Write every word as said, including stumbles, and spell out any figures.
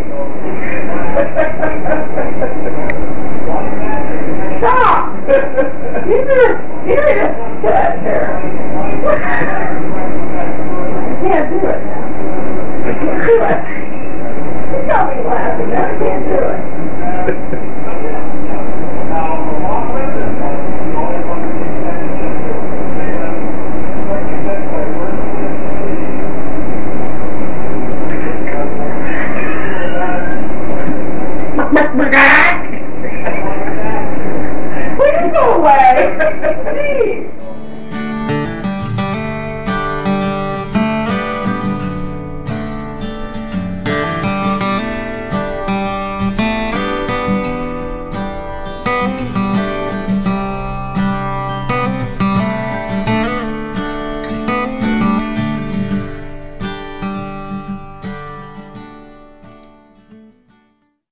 Stop! You're serious. Get out here. I can't do it now. I can't do it. You got me laughing now. I can't do it. Will you go away? Please.